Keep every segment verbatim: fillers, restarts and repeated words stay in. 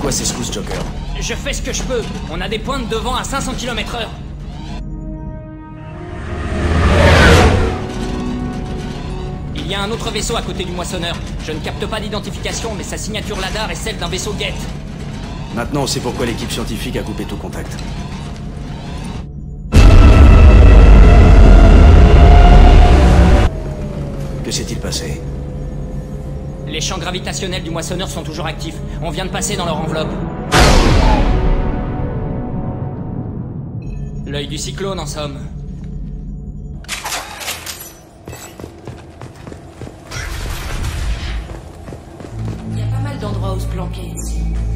quoi ces secousses, Joker? Je fais ce que je peux. On a des pointes devant à cinq cents kilomètres heure. Il y a un autre vaisseau à côté du moissonneur. Je ne capte pas d'identification, mais sa signature Ladar est celle d'un vaisseau Geth. Maintenant, on sait pourquoi l'équipe scientifique a coupé tout contact. Que s'est-il passé? Les champs gravitationnels du moissonneur sont toujours actifs. On vient de passer dans leur enveloppe. L'œil du cyclone, en somme. Il y a pas mal d'endroits où se planquer ici.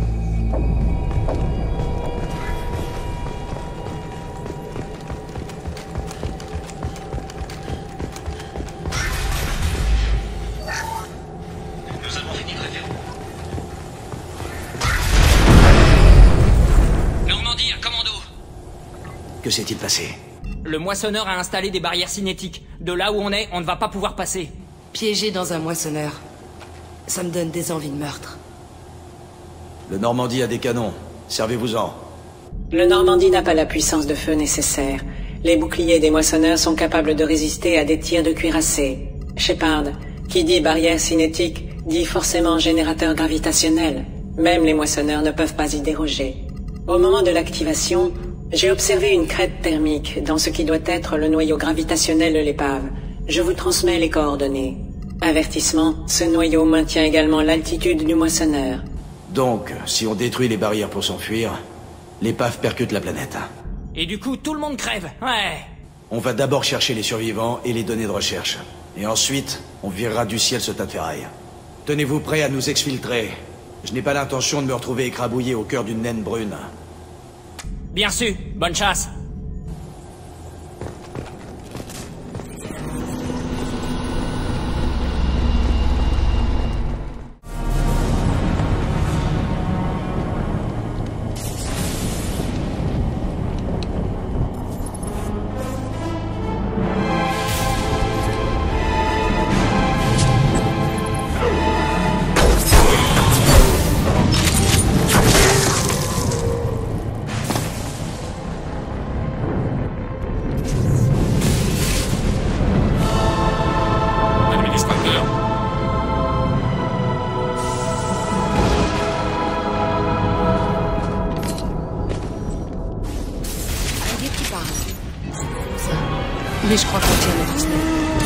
Que s'est-il passé? Le moissonneur a installé des barrières cinétiques. De là où on est, on ne va pas pouvoir passer. Piégé dans un moissonneur. Ça me donne des envies de meurtre. Le Normandie a des canons. Servez-vous-en. Le Normandie n'a pas la puissance de feu nécessaire. Les boucliers des moissonneurs sont capables de résister à des tirs de cuirassé. Shepard, qui dit barrière cinétique, dit forcément générateur gravitationnel. Même les moissonneurs ne peuvent pas y déroger. Au moment de l'activation, j'ai observé une crête thermique dans ce qui doit être le noyau gravitationnel de l'épave. Je vous transmets les coordonnées. Avertissement, ce noyau maintient également l'altitude du moissonneur. Donc, si on détruit les barrières pour s'enfuir, l'épave percute la planète. Et du coup, tout le monde crève. Ouais. On va d'abord chercher les survivants et les données de recherche. Et ensuite, on virera du ciel ce tas de ferraille. Tenez-vous prêts à nous exfiltrer. Je n'ai pas l'intention de me retrouver écrabouillé au cœur d'une naine brune. Bien sûr, bonne chasse. Mais je crois qu'on tient notre snap.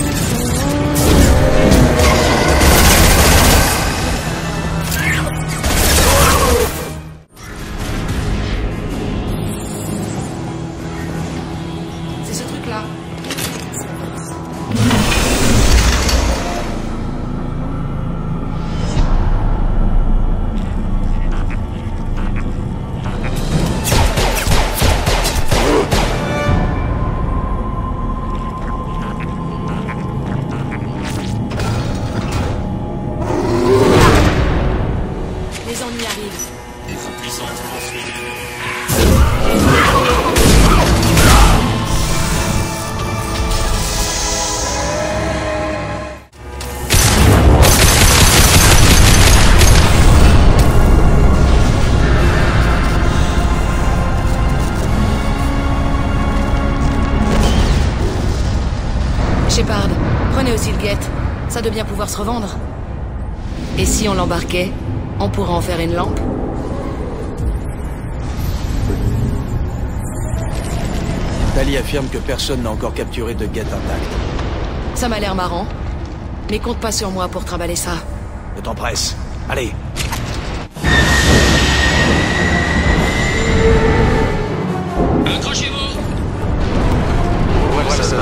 C'est ce truc-là. Shepard, prenez aussi le Geth. Ça doit bien pouvoir se revendre. Et si on l'embarquait, on pourrait en faire une lampe. Tali affirme que personne n'a encore capturé de Geth intact. Ça m'a l'air marrant. Mais compte pas sur moi pour trimballer ça. Le temps presse. Allez. Accrochez-vous. Ouais, ça, ça, ça.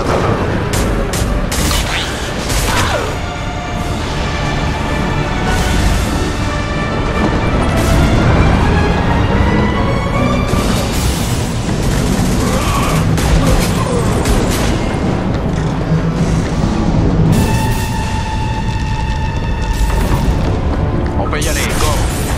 On peut y aller, go!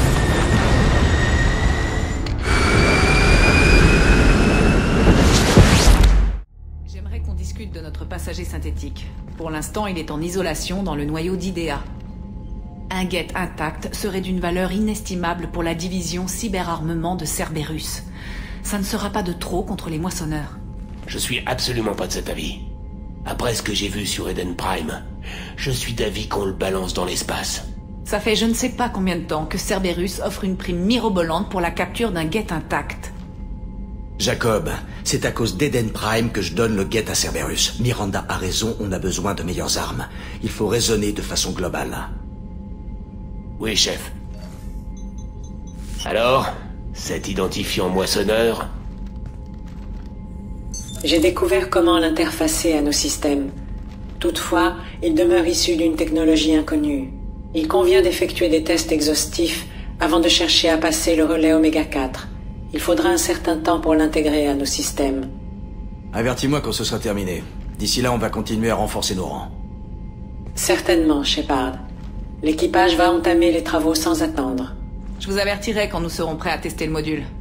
J'aimerais qu'on discute de notre passager synthétique. Pour l'instant, il est en isolation dans le noyau d'I D A. Un Geth intact serait d'une valeur inestimable pour la division cyberarmement de Cerberus. Ça ne sera pas de trop contre les moissonneurs. Je suis absolument pas de cet avis. Après ce que j'ai vu sur Eden Prime, je suis d'avis qu'on le balance dans l'espace. Ça fait je ne sais pas combien de temps que Cerberus offre une prime mirobolante pour la capture d'un Geth intact. Jacob, c'est à cause d'Eden Prime que je donne le Geth à Cerberus. Miranda a raison, on a besoin de meilleures armes. Il faut raisonner de façon globale. Oui, chef. Alors, cet identifiant moissonneur... J'ai découvert comment l'interfacer à nos systèmes. Toutefois, il demeure issu d'une technologie inconnue. Il convient d'effectuer des tests exhaustifs avant de chercher à passer le relais Oméga quatre. Il faudra un certain temps pour l'intégrer à nos systèmes. Avertis-moi quand ce sera terminé. D'ici là, on va continuer à renforcer nos rangs. Certainement, Shepard. L'équipage va entamer les travaux sans attendre. Je vous avertirai quand nous serons prêts à tester le module.